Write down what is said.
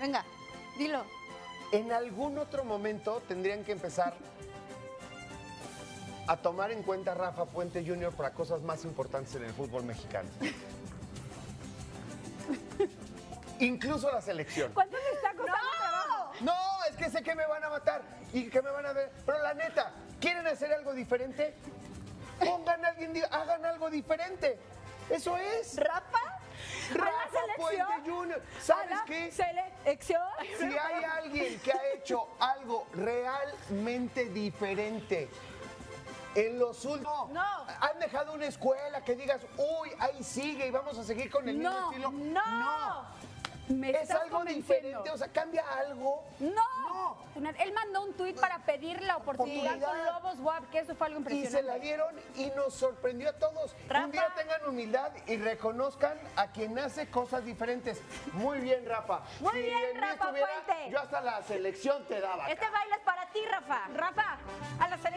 Venga, dilo. En algún otro momento tendrían que empezar a tomar en cuenta a Rafa Puente Jr. para cosas más importantes en el fútbol mexicano. Incluso la selección. ¿Cuánto te está costando trabajo? No, es que sé que me van a matar y que me van a ver. Pero la neta, ¿quieren hacer algo diferente? Pongan a alguien, hagan algo diferente. Eso es. ¿Rafa? Rafa Puente Jr. ¿Sabes qué? Selección. Si hay alguien que ha hecho algo realmente diferente en los últimos... No. Han dejado una escuela que digas, uy, ahí sigue y vamos a seguir con el mismo estilo. No. Me Es estás algo convenciendo. diferente, o sea, cambia algo. No. Él mandó un tuit para pedir la oportunidad con Lobos WAP, que eso fue algo Y impresionante. se la dieron y nos sorprendió a todos. Rafa. Un día tengan humildad y reconozcan a quien hace cosas diferentes. Muy bien, Rafa. Muy bien, en mí Rafa estuviera, Puente. yo hasta la selección te daba. Este baile es para ti, Rafa. Rafa, a la selección.